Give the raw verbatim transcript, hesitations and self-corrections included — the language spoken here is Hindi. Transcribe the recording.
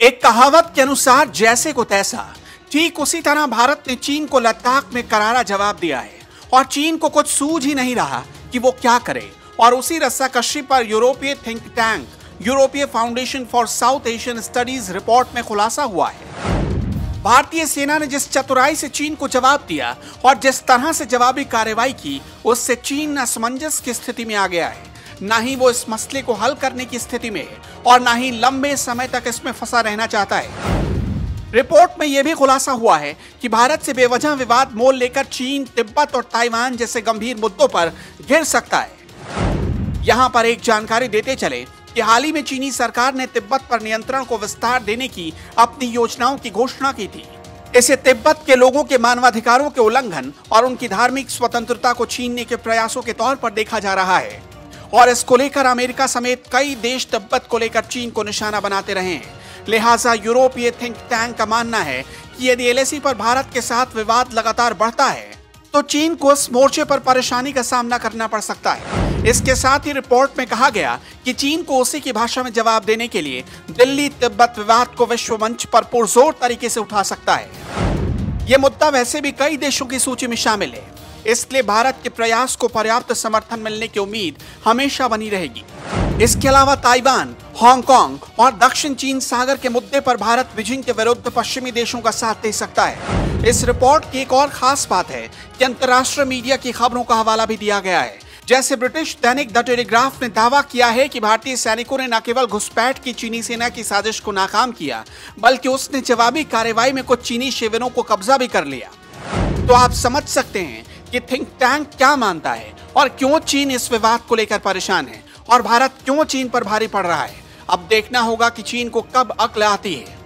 एक कहावत के अनुसार जैसे को तैसा, ठीक उसी तरह भारत ने चीन को लद्दाख में करारा जवाब दिया है और चीन को कुछ सूझ ही नहीं रहा कि वो क्या करे। और उसी रस्साकशी पर यूरोपीय थिंक टैंक यूरोपीय foundation for South Asian studies report में खुलासा हुआ है। भारतीय सेना ने जिस चतुराई से चीन को जवाब दिया और जिस तरह से जवाबी कार्रवाई की, उससे चीन असमंजस की स्थिति में आ गया है। ना ही वो इस मसले को हल करने की स्थिति में है और ना ही लंबे समय तक इसमें फंसा रहना चाहता है। रिपोर्ट में यह भी खुलासा हुआ है कि भारत से बेवजह विवाद मोल लेकर चीन तिब्बत और ताइवान जैसे गंभीर मुद्दों पर घिर सकता है। यहां पर एक जानकारी देते चले कि हाल ही में चीनी सरकार ने तिब्बत पर नियंत्रण को विस्तार देने की अपनी योजनाओं की घोषणा की थी। इसे तिब्बत के लोगों के मानवाधिकारों के उल्लंघन और उनकी धार्मिक स्वतंत्रता को छीनने के प्रयासों के तौर पर देखा जा रहा है और इसको लेकर अमेरिका समेत कई देश तिब्बत को लेकर चीन को निशाना बनाते रहे हैं। लिहाजा यूरोपीय थिंक टैंक का मानना है कि यदि एलएसी पर भारत के साथ विवाद लगातार बढ़ता है तो चीन को इस मोर्चे पर परेशानी का सामना करना पड़ सकता है। इसके साथ ही रिपोर्ट में कहा गया कि चीन को उसी की भाषा में जवाब देने के लिए दिल्ली तिब्बत विवाद को विश्व मंच पर पुरजोर तरीके से उठा सकता है। यह मुद्दा वैसे भी कई देशों की सूची में शामिल है, इसलिए भारत के प्रयास को पर्याप्त समर्थन मिलने की उम्मीद हमेशा बनी रहेगी। इसके अलावा ताइवान, हांगकांग और दक्षिण चीन सागर के मुद्दे पर भारत बीजिंग के विरुद्ध पश्चिमी देशों का साथ दे सकता है। इस रिपोर्ट की एक और खास बात है कि अंतर्राष्ट्रीय मीडिया की खबरों का हवाला भी दिया गया है। जैसे ब्रिटिश दैनिक द टेलीग्राफ ने दावा किया है कि भारतीय सैनिकों ने न केवल घुसपैठ की चीनी सेना की साजिश को नाकाम किया, बल्कि उसने जवाबी कार्रवाई में कुछ चीनी शिविरों को कब्जा भी कर लिया। तो आप समझ सकते हैं कि थिंक टैंक क्या मानता है और क्यों चीन इस विवाद को लेकर परेशान है और भारत क्यों चीन पर भारी पड़ रहा है। अब देखना होगा कि चीन को कब अक्ल आती है।